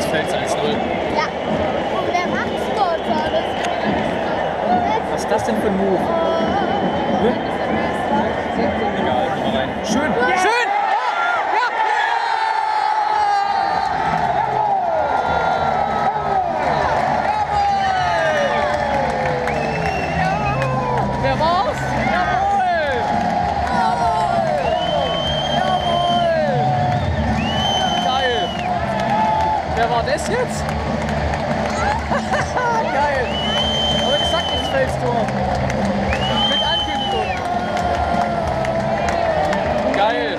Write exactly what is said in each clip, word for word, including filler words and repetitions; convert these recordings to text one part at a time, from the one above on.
Pfälzer eins null. Ja. Und wer macht's dort alles? Was ist das denn für ein Move? Ne? Egal, geh mal rein. Schön! Ja. Schön! Wer war's? Jawohl! Jawohl! Geil! Wer war das jetzt? Geil! Aber ich sag nichts, Felstor. Mit Ankündigung. Geil!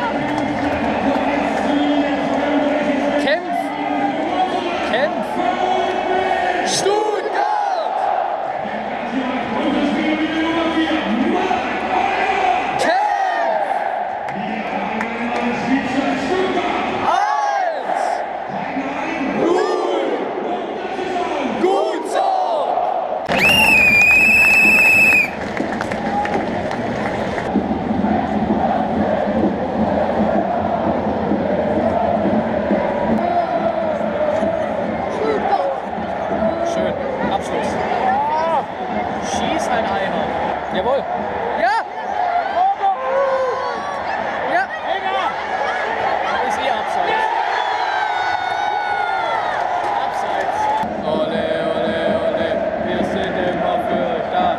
Kämpf! Kämpf! Stuttgart! Jawohl! Ja! Ja! Ist eh abseits. Abseits. Ole, ole, ole. Wir sind immer für das.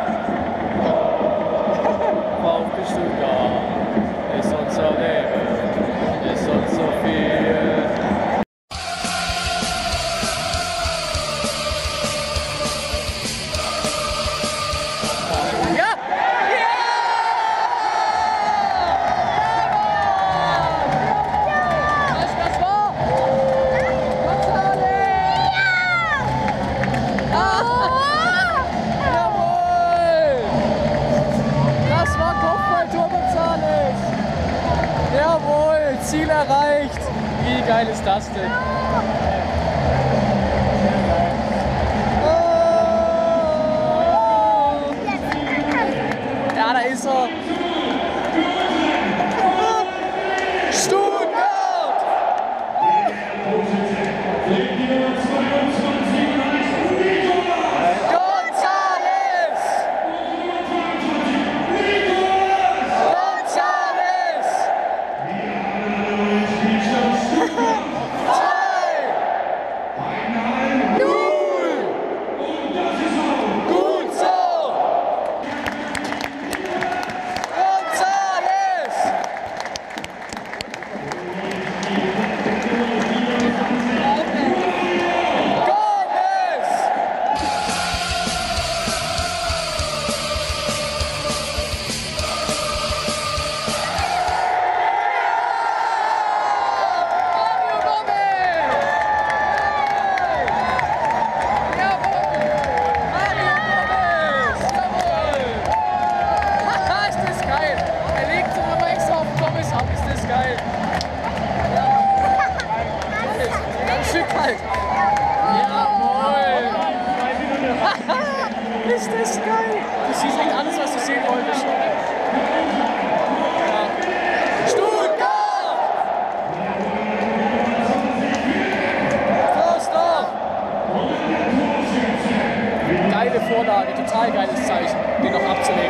VfB Stuttgart ist unser Leben. Ist uns so viel. Jawohl, Ziel erreicht. Wie geil ist das denn? Oh. Ja, da ist er. Stuttgart! Halt. Jawohl! Ist das geil! Du siehst echt alles, was du sehen wolltest. Ja. Stuttgart! Förster! Geile Vorlage, total geiles Zeichen, den noch abzulegen.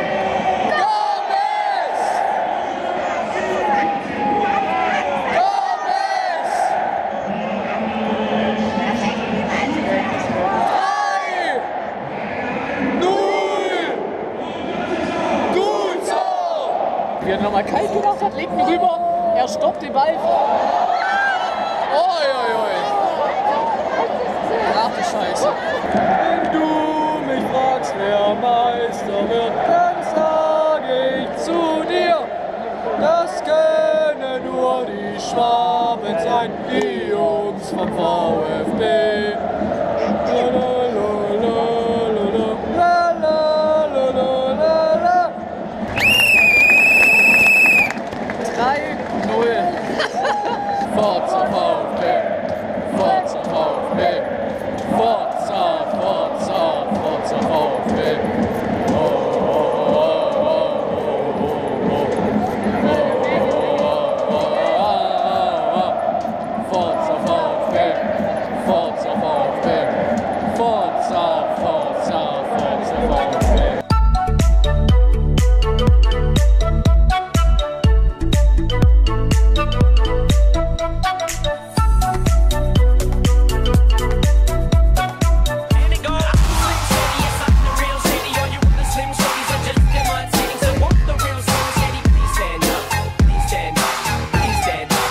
Wie er nochmal kalt gedacht hat, legt ihn rüber, er stoppt den Ball. Oi, oi, oi. Ach du Scheiße. Wenn du mich fragst, wer Meister wird, dann sag ich zu dir, das können nur die Schwaben sein, die Jungs vom VfB. drei null. Forza VfB.